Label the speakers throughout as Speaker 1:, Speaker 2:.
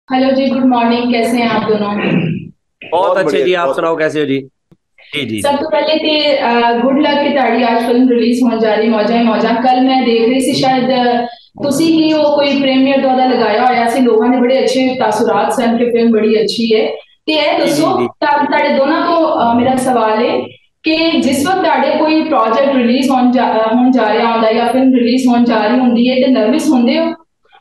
Speaker 1: Hello जी, good morning. कैसे हैं आप दोनों?
Speaker 2: बहुत
Speaker 3: बहुत
Speaker 2: अच्छे
Speaker 3: बढ़िया
Speaker 2: जी।
Speaker 3: जी,
Speaker 2: आप
Speaker 3: बहुत
Speaker 2: सुनाओ
Speaker 3: बढ़िया।
Speaker 2: कैसे हो जी? जी जी
Speaker 1: सब
Speaker 2: जी।
Speaker 1: तो पहले ते गुड लक कि ताड़ी आज फिल्म रिलीज होने जा रही मौजा ही मौजा। कल मैं देख रही सी शायद तुसी ही वो कोई प्रीमियर दा लगाया होया सी, लोगों ने बड़े अच्छे तासुरात सन कि फिल्म बड़ी अच्छी है। ते ये
Speaker 2: जी जी
Speaker 1: दसो
Speaker 2: जी।
Speaker 1: ताड़े दोनों को मेरा सवाल है कि जिस वक्त ताड़े कोई प्रोजेक्ट रिलीज होने जा रहा होंदा या फिल्म रिलीज होने जा रही होंदी है ते नर्वस होंदे हो?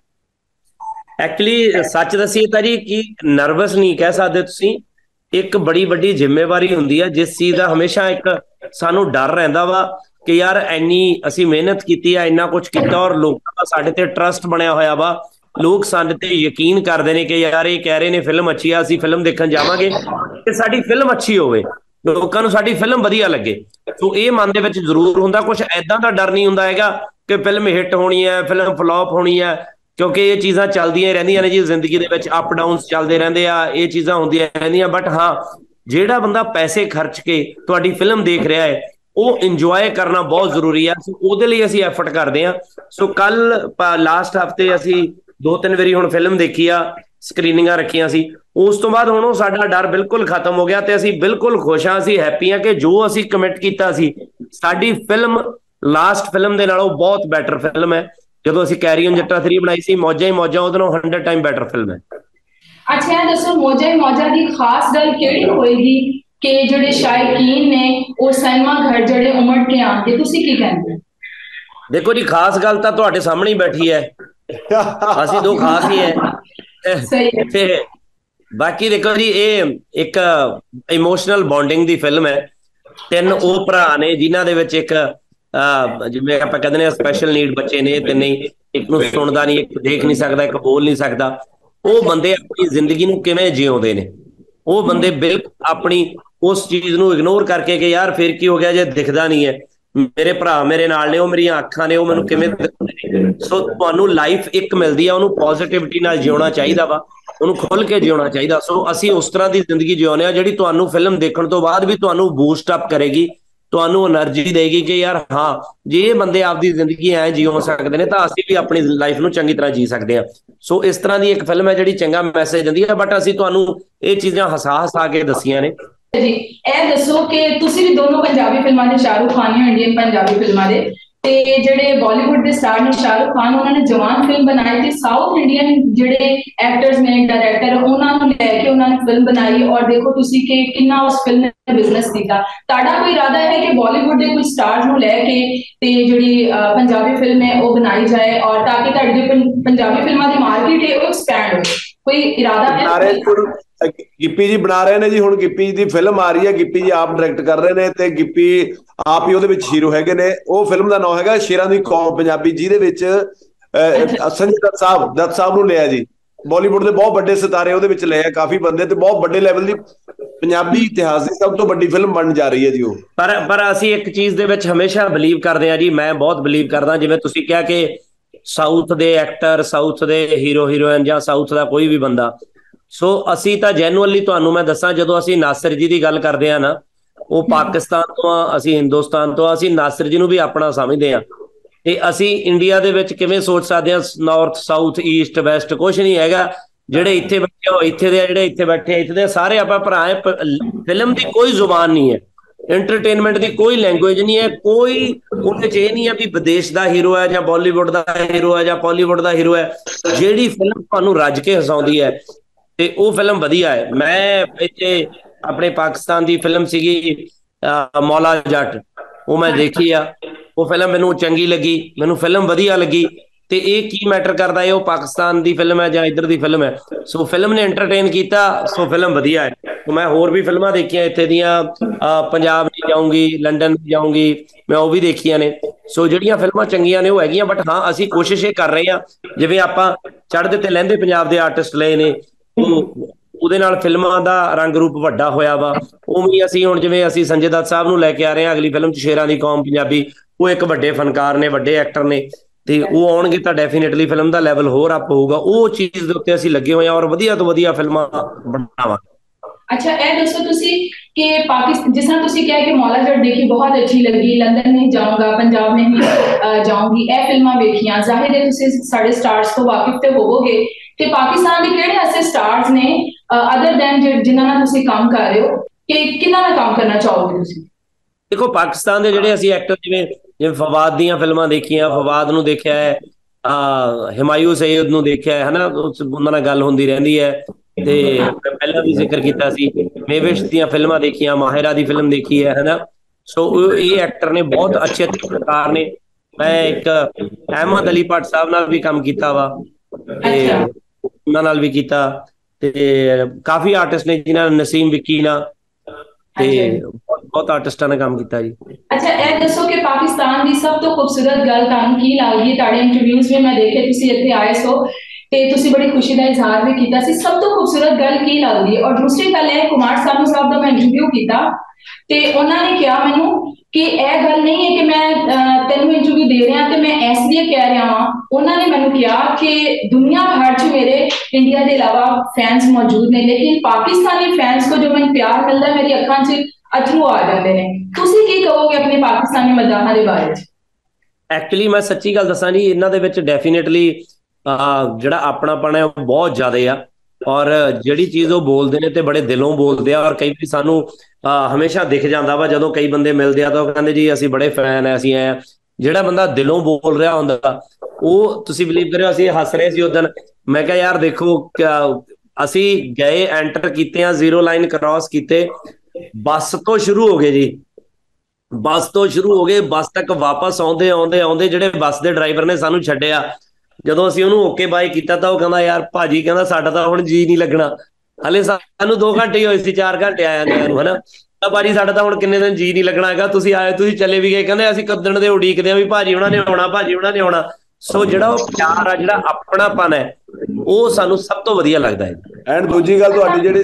Speaker 2: ਐਕਚੁਅਲੀ ਸੱਚ ਦਸੀਏ ਤਾਂ ਜੀ ਕਿ ਨਰਵਸ ਨਹੀਂ ਕਹਿ ਸਕਦੇ ਤੁਸੀਂ। ਇੱਕ ਬੜੀ ਵੱਡੀ ਜ਼ਿੰਮੇਵਾਰੀ ਹੁੰਦੀ ਹੈ ਜਿਸ ਚੀਜ਼ ਦਾ ਹਮੇਸ਼ਾ ਇੱਕ ਸਾਨੂੰ ਡਰ ਰਹਿੰਦਾ ਵਾ ਕਿ ਯਾਰ ਇੰਨੀ ਅਸੀਂ ਮਿਹਨਤ ਕੀਤੀ ਆ, ਇੰਨਾ ਕੁਝ ਕੀਤਾ ਔਰ ਲੋਕਾਂ ਦਾ ਸਾਡੇ ਤੇ ਟਰਸਟ ਬਣਿਆ ਹੋਇਆ ਵਾ। ਲੋਕ ਸਾਡੇ ਤੇ ਯਕੀਨ ਕਰਦੇ ਨੇ ਕਿ ਯਾਰ ਇਹ ਕਹਿ ਰਹੇ ਨੇ ਫਿਲਮ ਅੱਛੀ ਆ, ਅਸੀਂ ਫਿਲਮ ਦੇਖਣ ਜਾਵਾਂਗੇ ਤੇ ਸਾਡੀ ਫਿਲਮ ਅੱਛੀ ਹੋਵੇ, ਲੋਕਾਂ ਨੂੰ ਸਾਡੀ ਫਿਲਮ ਵਧੀਆ ਲੱਗੇ। ਸੋ ਇਹ ਮਨ ਦੇ ਵਿੱਚ ਜ਼ਰੂਰ ਹੁੰਦਾ, ਕੁਝ ਐਦਾਂ ਦਾ ਡਰ ਨਹੀਂ ਹੁੰਦਾ ਹੈਗਾ ਕਿ ਫਿਲਮ ਹਿੱਟ ਹੋਣੀ ਹੈ, ਫਿਲਮ ਫਲॉप ਹੋਣੀ ਹੈ, ਕਿਉਂਕਿ ਇਹ ਚੀਜ਼ਾਂ ਚੱਲਦੀਆਂ ਰਹਿੰਦੀਆਂ ਨੇ ਜੀ ਜ਼ਿੰਦਗੀ ਦੇ ਵਿੱਚ। ਅਪ ਡਾਊਨਸ ਚੱਲਦੇ ਰਹਿੰਦੇ ਆ, ਇਹ ਚੀਜ਼ਾਂ ਹੁੰਦੀਆਂ ਰਹਿੰਦੀਆਂ। ਬਟ ਹਾਂ, ਜਿਹੜਾ ਬੰਦਾ ਪੈਸੇ ਖਰਚ ਕੇ ਤੁਹਾਡੀ ਫਿਲਮ ਦੇਖ ਰਿਹਾ ਹੈ ਉਹ ਇੰਜੋਏ ਕਰਨਾ ਬਹੁਤ ਜ਼ਰੂਰੀ ਆ। ਸੋ ਉਹਦੇ ਲਈ ਅਸੀਂ ਐਫਰਟ ਕਰਦੇ ਹਾਂ। ਸੋ ਕੱਲ ਲਾਸਟ ਹਫਤੇ ਅਸੀਂ ਦੋ ਤਿੰਨ ਵਾਰੀ ਹੁਣ ਫਿਲਮ ਦੇਖੀ ਆ, ਸਕਰੀਨਿੰਗਾਂ ਰੱਖੀਆਂ ਸੀ। ਉਸ ਤੋਂ ਬਾਅਦ ਹੁਣ ਉਹ ਸਾਡਾ ਡਰ ਬਿਲਕੁਲ ਖਤਮ ਹੋ ਗਿਆ ਤੇ ਅਸੀਂ ਬਿਲਕੁਲ ਖੁਸ਼ ਹਾਂ, ਅਸੀਂ ਹੈਪੀ ਹਾਂ ਕਿ ਜੋ ਅਸੀਂ ਕਮਿਟ ਕੀਤਾ ਸੀ ਸਾਡੀ ਫਿਲਮ ਲਾਸਟ ਫਿਲਮ ਦੇ ਨਾਲੋਂ ਬਹੁਤ ਬੈਟਰ ਫਿਲਮ ਹੈ। ਜਦੋਂ ਅਸੀਂ ਕੈਰੀ ਔਨ ਜੱਟਾ 3 ਬਣਾਈ ਸੀ, ਮੌਜਾਂ ਹੀ ਮੌਜਾਂ ਉਹਦੇ ਨਾਲੋਂ 100 ਟਾਈਮ ਬੈਟਰ ਫਿਲਮ ਹੈ।
Speaker 1: अच्छा है, दसो मौजा ही मौजा की खास गल केड़ी होएगी कि जेडे शायकीन ने वो सिनेमा घर जेडे उमड़ के आंदे, तुसी की कहंदे
Speaker 2: ਦੇਖੋ ਜੀ, ਖਾਸ ਗੱਲ ਤਾਂ ਤੁਹਾਡੇ ਸਾਹਮਣੇ ਹੀ ਬੈਠੀ ਹੈ। ਅਸੀਂ ਦੋ ਖਾਸ ਹੀ ਹੈ।
Speaker 1: सही है।
Speaker 2: ਤੇ ਬਾਕੀ ਦੇਖੋ ਜੀ, ਇਹ ਇੱਕ ਇਮੋਸ਼ਨਲ ਬੌਂਡਿੰਗ ਦੀ ਫਿਲਮ ਹੈ। ਤਿੰਨ ਉਹ ਭਰਾ ਨੇ ਜਿਨ੍ਹਾਂ ਦੇ ਵਿੱਚ ਇੱਕ ਜਿਵੇਂ ਆਪਾਂ ਕਹਿੰਦੇ ਨੇ ਸਪੈਸ਼ਲ ਨੀਡ ਬੱਚੇ ਨੇ ਤੇ ਨਹੀਂ, ਇੱਕ ਨੂੰ ਸੁਣਦਾ ਨਹੀਂ, ਇੱਕ ਦੇਖ ਨਹੀਂ ਸਕਦਾ, ਇੱਕ ਬੋਲ ਨਹੀਂ ਸਕਦਾ। ਉਹ ਬੰਦੇ ਆਪਣੀ ਜ਼ਿੰਦਗੀ ਨੂੰ ਕਿਵੇਂ ਜਿਉਂਦੇ ਨੇ? ਉਹ ਬੰਦੇ ਬਿਲਕੁਲ ਆਪਣੀ ਉਸ ਚੀਜ਼ ਨੂੰ ਇਗਨੋਰ ਕਰਕੇ ਕਿ ਯਾਰ ਫਿਰ ਕੀ ਹੋ ਗਿਆ ਜੇ ਦਿਖਦਾ ਨਹੀਂ ਹੈ, ਮੇਰੇ ਭਰਾ ਮੇਰੇ ਨਾਲ ਨੇ, ਉਹ ਮੇਰੀਆਂ ਅੱਖਾਂ ਨੇ, ਉਹ ਮੈਨੂੰ ਕਿਵੇਂ ਦਿਖਾਉਂਦੇ ਨੇ। ਸੋ ਤੁਹਾਨੂੰ ਲਾਈਫ ਇੱਕ ਮਿਲਦੀ ਆ, ਉਹਨੂੰ ਪੋਜ਼ਿਟਿਵਿਟੀ ਨਾਲ ਜਿਉਣਾ ਚਾਹੀਦਾ ਵਾ, ਉਹਨੂੰ ਖੁੱਲ ਕੇ ਜਿਉਣਾ ਚਾਹੀਦਾ। ਸੋ ਅਸੀਂ ਉਸ ਤਰ੍ਹਾਂ ਦੀ ਜ਼ਿੰਦਗੀ ਜਿਉਂਦੇ ਆ ਜਿਹੜੀ ਤੁਹਾਨੂੰ ਫਿਲਮ ਦੇਖਣ ਤੋਂ ਬਾਅਦ ਵੀ ਤੁਹਾਨੂੰ ਬੂਸਟ ਅਪ ਕਰੇਗੀ, ਤੁਹਾਨੂੰ એનર્ਜੀ ਦੇਗੀ ਕਿ ਯਾਰ ਹਾਂ, ਜੇ ਇਹ ਬੰਦੇ ਆਪਦੀ ਜ਼ਿੰਦਗੀ ਐ ਜਿਉ ਸਕਦੇ ਨੇ ਤਾਂ ਅਸੀਂ ਵੀ ਆਪਣੀ ਲਾਈਫ ਨੂੰ ਚੰਗੀ ਤਰ੍ਹਾਂ ਜੀ ਸਕਦੇ ਹਾਂ। ਸੋ ਇਸ ਤਰ੍ਹਾਂ ਦੀ ਇੱਕ ਫਿਲਮ ਹੈ ਜਿਹੜੀ ਚੰਗਾ ਮੈਸੇਜ ਦਿੰਦੀ ਹੈ। ਬਟ ਅਸੀਂ ਤੁਹਾਨੂੰ ਇਹ ਚੀਜ਼ਾਂ ਹਸਾ ਹਸਾ ਕੇ ਦੱਸੀਆਂ ਨੇ।
Speaker 1: जी ए दसो कि तुसी भी दोनों पंजाबी फिल्मां दे शाहरुख खान ने इंडियन पंजाबी फिल्मां दे ते जेडे बॉलीवुड दे स्टार ने शाहरुख खान उन्होंने जवान फिल्म बनाई थी, साउथ इंडियन जेडे एक्टर्स ने डायरेक्टर उन्होंने लेके उन्होंने फिल्म बनाई और देखो तुसी कि कितना उस फिल्म ने बिजनेस किया। ताड़ा कोई इरादा है कि बॉलीवुड के कुछ स्टार्स नु लेके ते जेडी पंजाबी फिल्म है वो बनाई जाए और ताकि ताड़ी जो पंजाबी फिल्मां दी मार्केट है वो एक्सपैंड हो? कोई इरादा है?
Speaker 3: ਬਣਾ ਰਹੇ ਜੀ ਹੁਣ। ਗਿੱਪੀ ਜੀ ਬਣਾ ਰਹੇ ਨੇ ਜੀ। ਹੁਣ ਗਿੱਪੀ ਜੀ ਦੀ ਫਿਲਮ ਆ ਰਹੀ ਹੈ, ਗਿੱਪੀ ਜੀ ਆਪ ਡਾਇਰੈਕਟ ਕਰ ਰਹੇ ਨੇ ਤੇ ਗਿੱਪੀ ਆਪ ਹੀ ਉਹਦੇ ਵਿੱਚ ਹੀਰੋ ਹੈਗੇ ਨੇ। ਉਹ ਫਿਲਮ ਦਾ ਨਾਮ ਹੈਗਾ ਸ਼ੇਰਾਂ ਦੀ ਕੌਮ ਪੰਜਾਬੀ, ਜਿਹਦੇ ਵਿੱਚ ਸੰਜੇ ਦੱਤ ਸਾਹਿਬ ਨੂੰ ਲਿਆ ਜੀ। ਬਾਲੀਵੁੱਡ ਦੇ ਬਹੁਤ ਵੱਡੇ ਸਿਤਾਰੇ ਉਹਦੇ ਵਿੱਚ ਲਏ ਆ, ਕਾਫੀ ਬੰਦੇ, ਤੇ ਬਹੁਤ ਵੱਡੇ ਲੈਵਲ ਦੀ ਪੰਜਾਬੀ ਇਤਿਹਾਸ ਦੀ ਸਭ ਤੋਂ ਵੱਡੀ ਫਿਲਮ ਬਣਨ ਜਾ ਰਹੀ ਹੈ ਜੀ ਉਹ।
Speaker 2: ਪਰ ਅਸੀਂ ਇੱਕ ਚੀਜ਼ ਦੇ ਵਿੱਚ ਹਮੇਸ਼ਾ ਬਿਲੀਵ ਕਰਦੇ ਹਾਂ ਜੀ, ਮੈਂ ਬਹੁਤ ਬਿਲੀਵ ਕਰਦਾ, ਜਿਵੇਂ ਤੁਸੀਂ ਕਿਹਾ ਕਿ ਸਾਊਥ ਦੇ ਐਕਟਰ, ਸਾਊਥ ਦੇ ਹੀਰੋ ਹੀਰੋਇਨ ਜਾਂ ਸਾਊਥ ਦਾ ਕੋਈ ਵੀ ਬੰਦਾ। ਸੋ ਅਸੀਂ ਤਾਂ ਜੈਨੂਅਲੀ ਤੁਹਾਨੂੰ ਮੈਂ ਦੱਸਾਂ, ਜਦੋਂ ਅਸੀਂ ਨਾਸਿਰ ਜੀ ਦੀ ਗੱਲ ਕਰਦੇ ਹਾਂ ਨਾ, ਉਹ ਪਾਕਿਸਤਾਨ ਤੋਂ ਆ, ਅਸੀਂ ਹਿੰਦੁਸਤਾਨ ਤੋਂ ਆ, ਅਸੀਂ ਨਾਸਿਰ ਜੀ ਨੂੰ ਵੀ ਆਪਣਾ ਸਮਝਦੇ ਹਾਂ। ਤੇ ਅਸੀਂ ਇੰਡੀਆ ਦੇ ਵਿੱਚ ਕਿਵੇਂ ਸੋਚ ਸਕਦੇ ਹਾਂ ਨਾਰਥ ਸਾਊਥ ਈਸਟ ਵੈਸਟ? ਕੁਛ ਨਹੀਂ ਹੈਗਾ। ਜਿਹੜੇ ਇੱਥੇ ਬੈਠੇ ਹੋ ਇੱਥੇ ਦੇ, ਜਿਹੜੇ ਇੱਥੇ ਬੈਠੇ ਇੱਥੇ ਦੇ, ਸਾਰੇ ਆਪਾਂ ਭਰਾ ਹੈ। ਫਿਲਮ ਦੀ ਕੋਈ ਜ਼ੁਬਾਨ ਨਹੀਂ ਹੈ, एंटरटेनमेंट की कोई लैंग्वेज नहीं है, कोई उन्हें ये नहीं है भी विदेश का हीरो है या बॉलीवुड का हीरो है या बॉलीवुड का हीरो है। जिहड़ी फिल्म तुहानूं रज के हसाउंदी है ते वो फिल्म वधिया है। मैं इत्थे अपने पाकिस्तान की फिल्म सीगी मौला जट, वो मैं देखी आ, वो फिल्म मैनूं चंगी लगी, मैनूं फिल्म वधिया लगी। ਤੇ ਇਹ ਕੀ ਮੈਟਰ ਕਰਦਾ ਹੈ, ਉਹ ਪਾਕਿਸਤਾਨ ਦੀ ਫਿਲਮ ਹੈ ਜਾਂ ਇੱਧਰ ਦੀ ਫਿਲਮ ਹੈ। ਸੋ ਫਿਲਮ ਨੇ ਐਂਟਰਟੇਨ ਕੀਤਾ, ਸੋ ਫਿਲਮ ਵਧੀਆ ਹੈ। ਮੈਂ ਹੋਰ ਵੀ ਫਿਲਮਾਂ ਦੇਖੀਆਂ ਇੱਥੇ ਦੀਆਂ, ਪੰਜਾਬ ਨਹੀਂ ਜਾਊਂਗੀ, ਲੰਡਨ ਨਹੀਂ ਜਾਊਂਗੀ, ਮੈਂ ਉਹ ਵੀ ਦੇਖੀਆਂ ਨੇ। ਸੋ ਜਿਹੜੀਆਂ ਫਿਲਮਾਂ ਚੰਗੀਆਂ ਨੇ ਉਹ ਹੈਗੀਆਂ। ਬਟ ਹਾਂ, ਅਸੀਂ ਕੋਸ਼ਿਸ਼ ਇਹ ਕਰ ਰਹੇ ਹਾਂ, ਜਿਵੇਂ ਆਪਾਂ ਚੜ੍ਹਦੇ ਤੇ ਲਹਿੰਦੇ ਪੰਜਾਬ ਦੇ ਆਰਟਿਸਟ ਲਏ ਨੇ, ਉਹ ਉਹਦੇ ਨਾਲ ਫਿਲਮਾਂ ਦਾ ਰੰਗ ਰੂਪ ਵੱਡਾ ਹੋਇਆ ਵਾ। ਉਵੇਂ ਅਸੀਂ ਹੁਣ ਜਿਵੇਂ ਅਸੀਂ ਸੰਜੇ ਦੱਤ ਸਾਹਿਬ ਨੂੰ ਲੈ ਕੇ ਆ ਰਹੇ ਹਾਂ ਅਗਲੀ ਫਿਲਮ 'ਚ ਸ਼ੇਰਾਂ ਦੀ ਕੌਮ ਪੰਜਾਬੀ, ਉਹ ਇੱਕ ਵੱਡੇ ਫਨਕਾਰ ਨੇ, ਵੱਡੇ ਐਕਟਰ ਨੇ, ਤੇ ਉਹ ਆਉਣਗੇ ਤਾਂ ਡੈਫੀਨੇਟਲੀ ਫਿਲਮ ਦਾ ਲੈਵਲ ਹੋਰ ਅਪ ਹੋਊਗਾ। ਉਹ ਚੀਜ਼ ਦੇ ਉੱਤੇ ਅਸੀਂ ਲੱਗੇ ਹੋਏ ਹਾਂ ਔਰ ਵਧੀਆ ਤੋਂ ਵਧੀਆ ਫਿਲਮਾਂ ਬਣਾਵਾਂਗੇ।
Speaker 1: अच्छा ए दसो तुसी कि पाकिस्तान जिस तरह तुसी कहा कि मौला जट देखी बहुत अच्छी लगी, लंदन नहीं जाऊंगा, पंजाब नहीं जाऊंगी, ए फिल्मां वेखियां, जाहिर है तुसी साढ़े स्टार्स तो वाकिफ ते होवोगे कि पाकिस्तान दे केड़े ऐसे स्टार स्टार्स ने अदर दैन जिन्हां नाल तुसीं काम कर रहे हो कि किन्हां नाल काम करना चाहोगे तुसीं?
Speaker 2: देखो पाकिस्तान ਦੇ ਜਿਹੜੇ ਅਸੀਂ ਐਕਟਰ ਜਿਵੇਂ ਫਵਾਦ ਦੀਆਂ ਫਿਲਮਾਂ ਦੇਖੀਆਂ, ਫਵਾਦ ਨੂੰ ਦੇਖਿਆ ਹੈ, ਹਿਮਾਯੂ ਸਈਦ ਨੂੰ ਦੇਖਿਆ ਹੈ ਹਨਾ, ਉਹਨਾਂ ਨਾਲ ਗੱਲ ਹੁੰਦੀ ਰਹਿੰਦੀ ਹੈ। ਤੇ ਮੈਂ ਪਹਿਲਾਂ ਵੀ ਜ਼ਿਕਰ ਕੀਤਾ ਸੀ ਮੇਵਿਸ਼ ਦੀਆਂ ਫਿਲਮਾਂ ਦੇਖੀਆਂ, ਮਾਹਿਰਾ ਦੀ ਫਿਲਮ ਦੇਖੀ ਹੈ ਹਨਾ। ਸੋ ਇਹ ਐਕਟਰ ਨੇ ਬਹੁਤ ਅੱਛੇ ਕਲਾਕਾਰ ਨੇ। ਮੈਂ ਇੱਕ ਅਹਿਮਦ ਅਲੀ ਭੱਟ ਸਾਹਿਬ ਨਾਲ ਵੀ ਕੰਮ ਕੀਤਾ ਵਾ ਤੇ ਉਹਨਾਂ ਨਾਲ ਵੀ ਕੀਤਾ, ਤੇ ਕਾਫੀ ਆਰਟਿਸਟ ਨੇ ਜਿਨ੍ਹਾਂ ਨਸੀਮ ਵਿੱਕੀ ਨਾਲ ਤੇ ਬਹੁਤ ਆਰਟਿਸਟਾਂ ਨੇ ਕੰਮ ਕੀਤਾ ਜੀ।
Speaker 1: ਅੱਛਾ ਇਹ ਦੱਸੋ ਕਿ ਪਾਕਿਸਤਾਨ ਦੀ ਸਭ ਤੋਂ ਖੂਬਸੂਰਤ ਗੱਲ ਤੁਹਾਨੂੰ ਕੀ ਲੱਗਦੀ ਹੈ? ਤੁਹਾਡੇ ਇੰਟਰਵਿਊਜ਼ ਵਿੱਚ ਮੈਂ ਦੇਖਿਆ ਤੁਸੀਂ ਇੱਥੇ ਆਏ ਸੋ ਤੇ ਤੁਸੀਂ ਬੜੀ ਖੁਸ਼ੀ ਦਾ ਇਜ਼ਹਾਰ ਵੀ ਕੀਤਾ ਸੀ। ਸਭ ਤੋਂ ਖੂਬਸੂਰਤ ਗੱਲ ਕੀ ਲੱਗਦੀ ਹੈ? ਔਰ ਦੂਸਰੀ ਗੱਲ ਹੈ ਕੁਮਾਰ ਸਾਨੂ ਸਾਹਿਬ ਦਾ ਮੈਂ ਇੰਟਰਵਿਊ ਕੀਤਾ ਤੇ ਉਹਨਾਂ ਨੇ ਕਿਹਾ ਮੈਨੂੰ ਕਿ ਇਹ ਗੱਲ ਨਹੀਂ ਹੈ ਕਿ ਮੈਂ ਤੈਨੂੰ ਇੰਟਰਵਿਊ ਦੇ ਰਿਹਾ ਤੇ ਮੈਂ ਇਸ ਲਈ ਕਹਿ ਰਿਹਾ ਹਾਂ। ਉਹਨਾਂ ਨੇ ਮੈਨੂੰ ਕਿਹਾ ਕਿ ਦੁਨੀਆ ਭਰ 'ਚ ਮੇਰੇ ਇੰਡੀਆ ਦੇ ਇਲਾਵਾ ਫੈਨਸ ਮੌਜੂਦ ਨੇ, ਲੇਕਿਨ ਪਾਕਿਸਤਾਨੀ ਫੈਨਸ ਕੋ ਜੋ ਮੈਨੂੰ ਪਿਆਰ ਮਿਲਦਾ ਮੇਰੀ ਅੱਖਾਂ 'ਚ ਅਥਰੂ ਆ ਜਾਂਦੇ ਨੇ। ਤੁਸੀਂ ਕੀ ਕਹੋਗੇ ਆਪਣੇ ਪਾਕਿਸਤਾਨੀ ਮਦਾਹਾਂ ਦੇ ਬਾਰੇ 'ਚ?
Speaker 2: ਐਕਚੁਅਲੀ ਮੈਂ ਸੱਚੀ ਗੱਲ ਦੱਸਾਂ ਜੀ, ਇਹਨਾਂ ਦੇ ਵਿੱਚ ਡੈਫੀਨੇਟਲੀ ਜਿਹੜਾ ਆਪਣਾਪਣ ਹੈ ਉਹ ਬਹੁਤ ਜ਼ਿਆਦਾ ਆ, ਔਰ ਜਿਹੜੀ ਚੀਜ਼ ਉਹ ਬੋਲਦੇ ਨੇ ਤੇ ਬੜੇ ਦਿਲੋਂ ਬੋਲਦੇ ਆ। ਔਰ ਕਈ ਵਾਰੀ ਸਾਨੂੰ ਹਮੇਸ਼ਾ ਦਿਖ ਜਾਂਦਾ ਵਾ ਜਦੋਂ ਕਈ ਬੰਦੇ ਮਿਲਦੇ ਆ ਤਾਂ ਉਹ ਕਹਿੰਦੇ ਜੀ ਅਸੀਂ ਬੜੇ ਫੈਨ ਆ, ਅਸੀਂ ਐ। ਜਿਹੜਾ ਬੰਦਾ ਦਿਲੋਂ ਬੋਲ ਰਿਹਾ ਹੁੰਦਾ ਉਹ ਤੁਸੀਂ ਬਿਲੀਵ ਕਰਿਓ, ਅਸੀਂ ਹੱਸ ਰਹੇ ਸੀ ਉਸ ਦਿਨ। ਮੈਂ ਕਿਹਾ ਯਾਰ ਦੇਖੋ ਅਸੀਂ ਗਏ, ਐਂਟਰ ਕੀਤੇ ਆ, 0 ਲਾਈਨ ਕ੍ਰਾਸ ਕੀਤੇ, ਬੱਸ ਤੋਂ ਸ਼ੁਰੂ ਹੋ ਗਏ ਜੀ, ਬੱਸ ਤੋਂ ਸ਼ੁਰੂ ਹੋ ਗਏ, ਬੱਸ ਤੱਕ ਵਾਪਸ ਆਉਂਦੇ ਆਉਂਦੇ ਆਉਂਦੇ ਜਿਹੜੇ ਬੱਸ ਦੇ ਡਰਾਈਵਰ ਨੇ ਸਾਨੂੰ ਛੱਡਿਆ, ਜਦੋਂ ਅਸੀਂ ਉਹਨੂੰ ਓਕੇ ਬਾਏ ਕੀਤਾ ਤਾਂ ਉਹ ਕਹਿੰਦਾ ਯਾਰ ਭਾਜੀ ਕਹਿੰਦਾ ਸਾਡਾ ਤਾਂ ਹੁਣ ਜੀ ਨਹੀਂ ਲੱਗਣਾ, ਹਲੇ ਸਾਨੂੰ 2 ਘੰਟੇ ਹੀ ਹੋਏ ਸੀ, 4 ਘੰਟੇ ਆਇਆ ਨੂੰ ਹਨਾ, ਤਾਂ ਭਾਜੀ ਸਾਡਾ ਤਾਂ ਹੁਣ ਕਿੰਨੇ ਦਿਨ ਜੀ ਨਹੀਂ ਲੱਗਣਾ ਹੈਗਾ, ਤੁਸੀਂ ਆਏ ਤੁਸੀਂ ਚਲੇ ਵੀ ਗਏ, ਕਹਿੰਦੇ ਅਸੀਂ ਕੱਦਣ ਦੇ ਉਡੀਕਦੇ ਆ ਵੀ ਭਾਜੀ ਉਹਨਾਂ ਨੇ ਆਉਣਾ, ਭਾਜੀ ਉਹਨਾਂ ਨੇ ਆਉਣਾ। ਸੋ ਜਿਹੜਾ ਉਹ ਪਿਆਰ ਆ, ਜਿਹੜਾ ਆਪਣਾਪਨ ਹੈ, ਉਹ ਸਾਨੂੰ ਸਭ ਤੋਂ ਵਧੀਆ ਲੱਗਦਾ ਹੈ।
Speaker 3: ਐਂਡ ਦੂਜੀ ਗੱਲ ਤੁਹਾਡੀ ਜਿਹੜੀ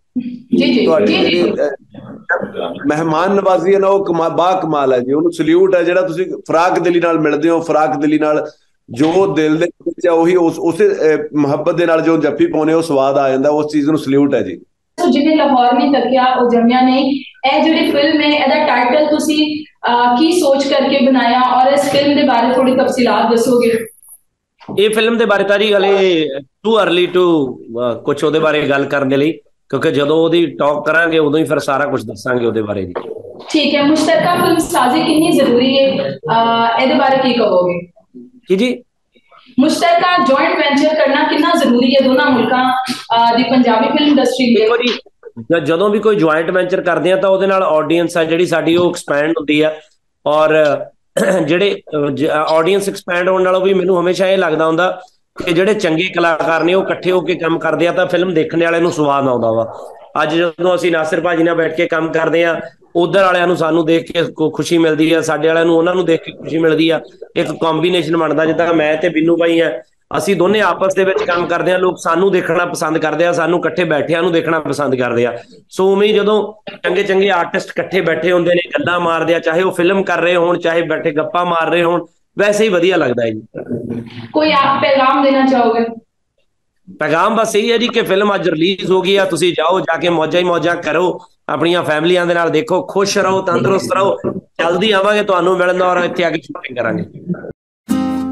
Speaker 3: ਮਹਿਮਾਨ ਨਵਾਜ਼ੀ ਹੈ ਨਾ ਉਹ ਬਾ ਕਮਾਲ ਹੈ ਜੀ, ਉਹਨੂੰ ਸਲੂਟ ਹੈ। ਜਿਹੜਾ ਤੁਸੀਂ ਫਰਾਕ ਦਿਲੀ ਨਾਲ ਮਿਲਦੇ ਹੋ, ਫਰਾਕ ਦਿਲੀ ਨਾਲ ਜੋ ਦਿਲ ਦੇ ਵਿੱਚ ਉਹੀ ਉਸੇ ਮੁਹੱਬਤ ਦੇ ਨਾਲ ਜੋ ਜੱਫੀ ਪਾਉਣੇ ਉਹ ਸਵਾਦ ਆ ਜਾਂਦਾ, ਉਸ ਚੀਜ਼ ਨੂੰ ਸਲੂਟ ਹੈ ਜੀ।
Speaker 1: ਜਿਹਨੇ ਲਾਹੌਰ ਨਹੀਂ ਤੱਕਿਆ ਉਹ ਜੰਮਿਆ ਨਹੀਂ, ਇਹ ਜਿਹੜੀ ਫਿਲਮ ਹੈ ਇਹਦਾ ਟਾਈਟਲ ਤੁਸੀਂ ਕੀ ਸੋਚ ਕਰਕੇ ਬਣਾਇਆ ਔਰ ਇਸ ਫਿਲਮ ਦੇ ਬਾਰੇ ਥੋੜੀ ਤਫਸੀਲਾਤ ਦੱਸੋਗੇ?
Speaker 2: ਇਹ ਫਿਲਮ ਦੇ ਬਾਰੇ ਤਾਂ ਜੀ ਹਲੇ ਟੂ ਅਰਲੀ ਟੂ ਕੁਛ ਉਹਦੇ ਬਾਰੇ ਗੱਲ ਕਰਨ ਦੇ ਲਈ, ਕਿਉਂਕਿ ਜਦੋਂ ਉਹਦੀ ਟਾਕ ਕਰਾਂਗੇ ਉਦੋਂ ਹੀ ਫਿਰ ਸਾਰਾ ਕੁਝ ਦੱਸਾਂਗੇ ਉਹਦੇ ਬਾਰੇ ਜੀ।
Speaker 1: ਠੀਕ ਹੈ। ਮੁਸ਼ਤਰਕਾ ਫਿਲਮ ਸਾਜ਼ੀ ਕਿੰਨੀ ਜ਼ਰੂਰੀ ਹੈ, ਇਹਦੇ ਬਾਰੇ ਕੀ ਕਹੋਗੇ?
Speaker 2: ਕੀ ਜੀ? ਮੁਸ਼ਤਰਕਾ
Speaker 1: ਜੁਆਇੰਟ ਵੈਂਚਰ ਕਰਨਾ ਕਿੰਨਾ ਜ਼ਰੂਰੀ ਹੈ ਦੋਨਾਂ ਮੁਲਕਾਂ ਦੀ ਪੰਜਾਬੀ ਫਿਲਮ ਇੰਡਸਟਰੀ ਲਈ? ਦੇਖੋ ਜੀ
Speaker 2: ਜਦੋਂ ਵੀ ਕੋਈ ਜੁਆਇੰਟ ਵੈਂਚਰ ਕਰਦੇ ਆ ਤਾਂ ਉਹਦੇ ਨਾਲ ਆਡੀਅנס ਆ ਜਿਹੜੀ ਸਾਡੀ ਉਹ ਐਕਸਪੈਂਡ ਹੁੰਦੀ ਆ, ਔਰ ਜਿਹੜੇ ਆਡੀਅנס ਐਕਸਪੈਂਡ ਹੋਣ ਨਾਲੋਂ ਵੀ ਮੈਨੂੰ ਹਮੇਸ਼ਾ ਇਹ ਲੱਗਦਾ ਹੁੰਦਾ ਕਿ ਜਿਹੜੇ ਚੰਗੇ ਕਲਾਕਾਰ ਨੇ ਉਹ ਇਕੱਠੇ ਹੋ ਕੇ ਕੰਮ ਕਰਦੇ ਆ ਤਾਂ ਫਿਲਮ ਦੇਖਣ ਵਾਲਿਆਂ ਨੂੰ ਸਵਾਦ ਆਉਂਦਾ ਵਾ। ਅੱਜ ਜਦੋਂ ਅਸੀਂ ਨਾਸਿਰ ਭਾਜੀ ਨਾਲ ਬੈਠ ਕੇ ਕੰਮ ਕਰਦੇ ਆ, ਉਧਰ ਵਾਲਿਆਂ ਨੂੰ ਸਾਨੂੰ ਦੇਖ ਕੇ ਖੁਸ਼ੀ ਮਿਲਦੀ ਆ, ਸਾਡੇ ਵਾਲਿਆਂ ਨੂੰ ਉਹਨਾਂ ਨੂੰ ਦੇਖ ਕੇ ਖੁਸ਼ੀ ਮਿਲਦੀ ਆ, ਇੱਕ ਕੰਬੀਨੇਸ਼ਨ ਬਣਦਾ। ਜਿੱਦਾਂ ਮੈਂ ਤੇ ਬਿੰਨੂ ਭਾਈ ਆ, ਅਸੀਂ ਦੋਨੇ ਆਪਸ ਦੇ ਵਿੱਚ ਕੰਮ ਕਰਦੇ ਆ, ਲੋਕ ਸਾਨੂੰ ਦੇਖਣਾ ਪਸੰਦ ਕਰਦੇ ਆ, ਸਾਨੂੰ ਇਕੱਠੇ ਬੈਠਿਆਂ ਨੂੰ ਦੇਖਣਾ ਪਸੰਦ ਕਰਦੇ ਆ। ਸੋ ਉਵੇਂ ਜਦੋਂ ਚੰਗੇ ਚੰਗੇ ਆਰਟਿਸਟ ਇਕੱਠੇ ਬੈਠੇ ਹੁੰਦੇ ਨੇ, ਗੱਲਾਂ ਮਾਰਦੇ ਆ, ਚਾਹੇ ਉਹ ਫਿਲਮ ਕਰ ਰਹੇ ਹੋਣ ਚਾਹੇ ਬੈਠੇ ਗੱਪਾਂ ਮਾਰ ਰਹੇ ਹੋਣ, ਵੈਸੇ ਹੀ ਵਧੀਆ ਲੱਗਦਾ ਹੈ ਜੀ।
Speaker 1: ਕੋਈ ਆਪ ਪੈਗਾਮ ਦੇਣਾ ਚਾਹੋਗੇ?
Speaker 2: ਪੈਗਾਮ ਬਸ ਇਹੀ ਹੈ ਜੀ ਕਿ ਫਿਲਮ ਅੱਜ ਰਿਲੀਜ਼ ਹੋ ਗਈ ਆ, ਤੁਸੀਂ ਜਾਓ, ਜਾ ਕੇ ਮੌਜਾਂ ਹੀ ਮੌਜਾਂ ਕਰੋ, ਆਪਣੀਆਂ ਫੈਮਲੀਆਂ ਦੇ ਨਾਲ ਦੇਖੋ, ਖੁਸ਼ ਰਹੋ, ਤੰਦਰੁਸਤ ਰਹੋ। ਜਲਦੀ ਆਵਾਂਗੇ ਤੁਹਾਨੂੰ ਮਿਲਣ, ਔਰ ਇੱਥੇ ਆ ਕੇ ਸ਼ੂਟਿੰਗ ਕਰਾਂਗੇ।